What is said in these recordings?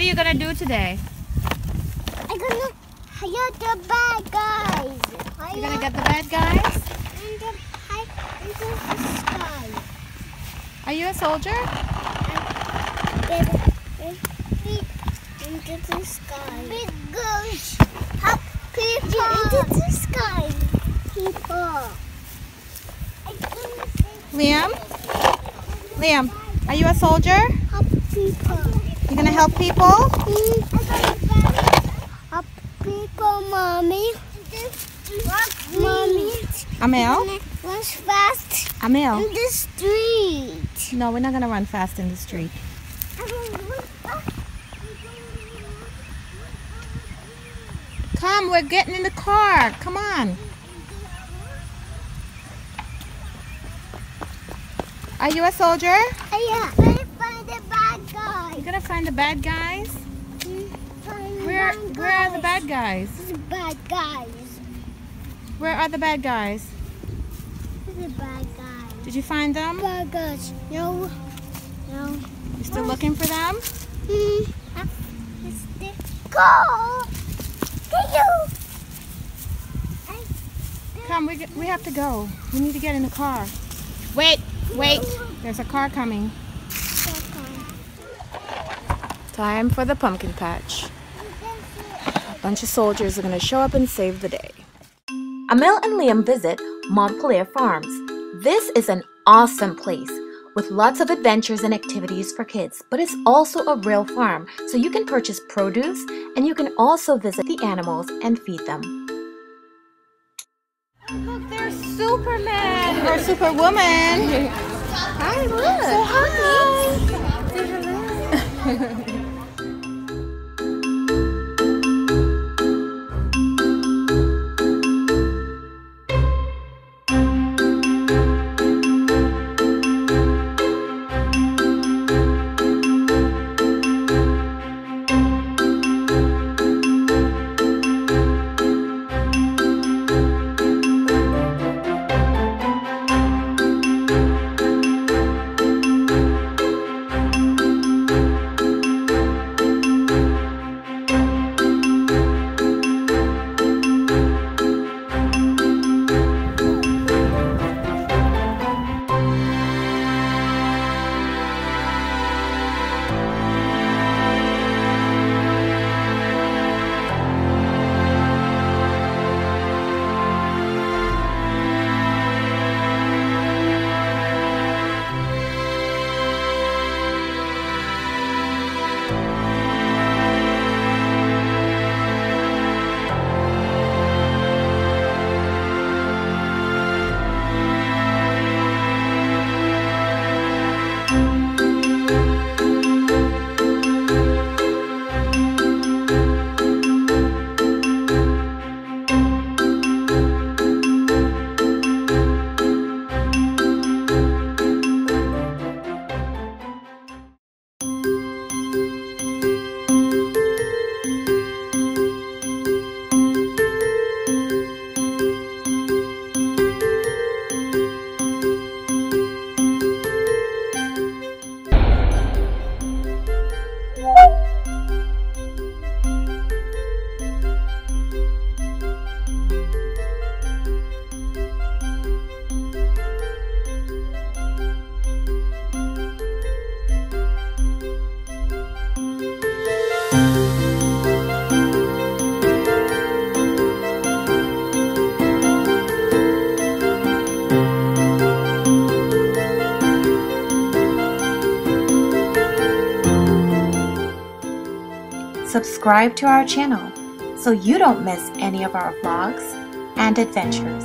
What are you gonna do today? I'm gonna hide the bad guys. You're gonna get the bad guys? And hide into the sky. Are you a soldier? Into the sky. Big goose. Help people. Into the sky. People. Liam? Liam, are you a soldier? Help people. You gonna help people? Help people, mommy. Mommy. Amil? Run fast Amil? in the street. No, we're not gonna run fast in the street. Come, we're getting in the car. Come on. Are you a soldier? Yeah. I'm gonna find the bad guy. You're gonna find the bad guys? Where are the bad guys? The bad guys. Where are the bad guys? The bad guys. Did you find them? Bad guys. No. No. You still looking for them? Go. Come, we have to go. We need to get in the car. Wait. There's a car coming. Time for the pumpkin patch. A bunch of soldiers are going to show up and save the day. Amil and Liam visit Montpelier Farms. This is an awesome place with lots of adventures and activities for kids, but it's also a real farm, so you can purchase produce and you can also visit the animals and feed them. Look, there's Superman or Superwoman. Hi, look. Say hi. Subscribe to our channel so you don't miss any of our vlogs and adventures.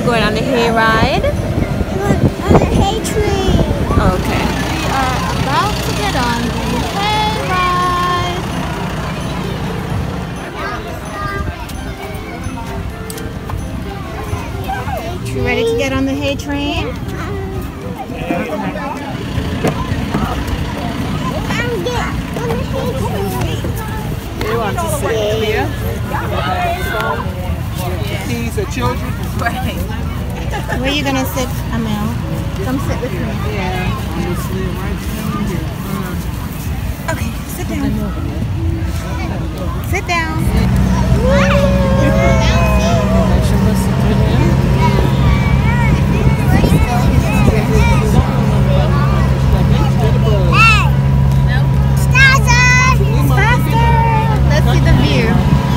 We're going on the hayride. On the hay tree. Okay. We are about to get on the hayride. You ready to get on the hay train? They want to sit here. These are children. Right. Where are you going to sit, Amil? Come sit with me. Yeah. Okay, sit down. Sit down. Let's see the view.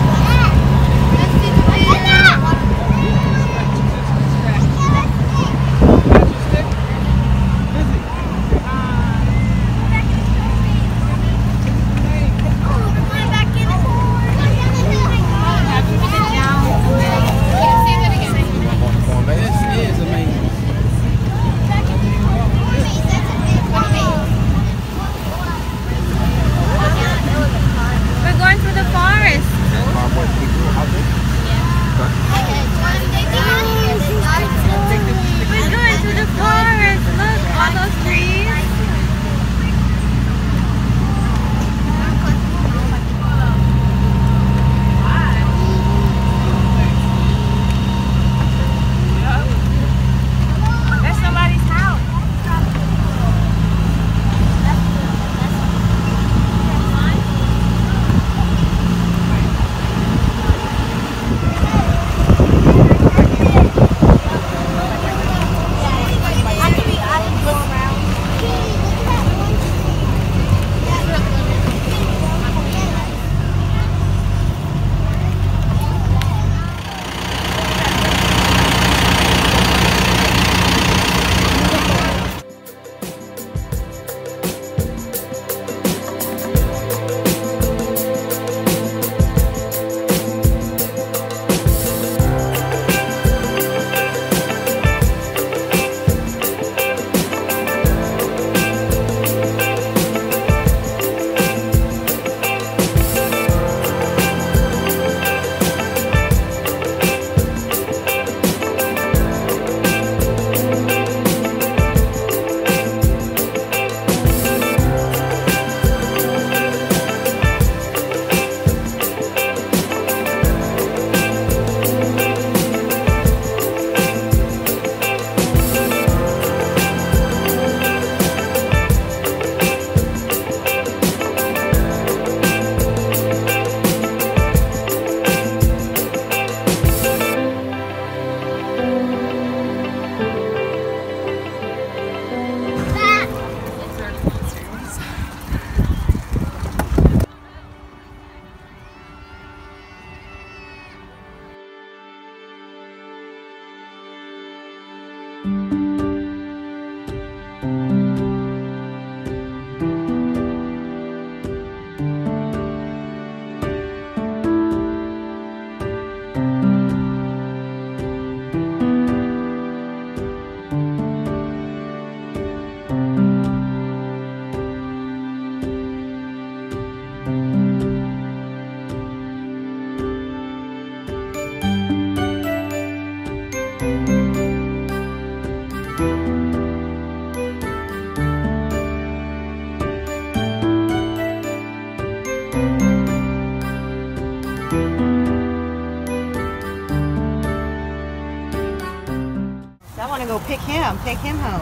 Go pick him. Take him home.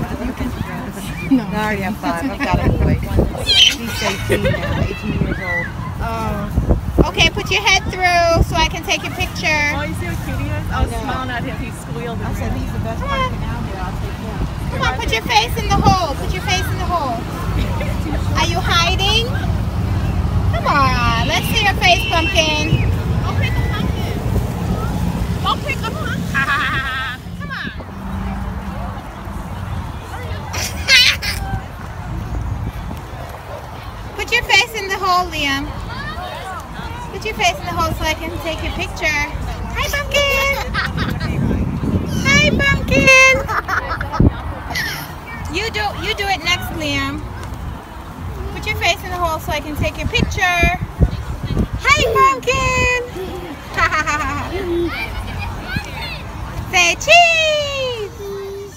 No, I already have 5. I've got a boy. He's 18 now, 18 years old. Oh. Okay, put your head through so I can take your picture. Oh, you see how cute he is? I was smiling at him. He squealed. I said he's the best person out here. I'll take him. Come on, put your face in the hole. Put your face in the hole. Are you hiding? Come on, let's see your face, Pumpkin. Don't pick a pumpkin. Don't pick a pumpkin. Come on. Put your face in the hole, Liam. Put your face in the hole so I can take your picture. Hi, Pumpkin. Liam. Put your face in the hole so I can take your picture. Hi, pumpkin. Say cheese.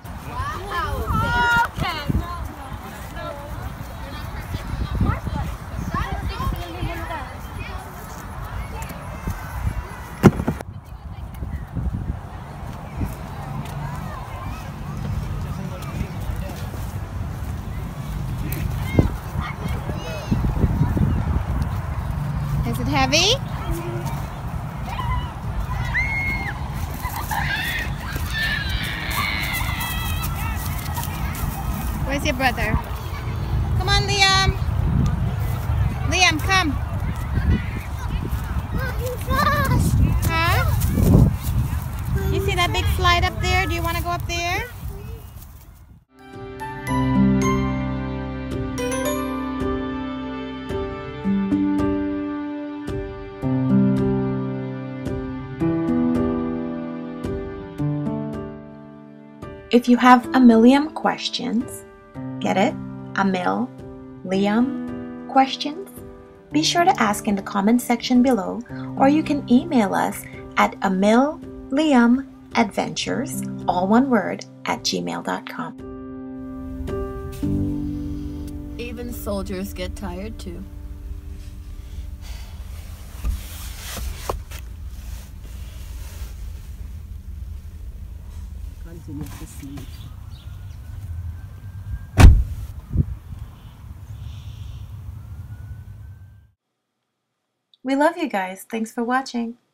Is it heavy? Where's your brother? Come on, Liam. Liam, come. Huh? You see that big slide up there? Do you want to go up there? If you have Amil Liam questions, get it? Amil Liam questions? Be sure to ask in the comment section below, or you can email us at amilliamadventures, all one word, @gmail.com. Even soldiers get tired too. Continue to see. We love you guys. Thanks for watching.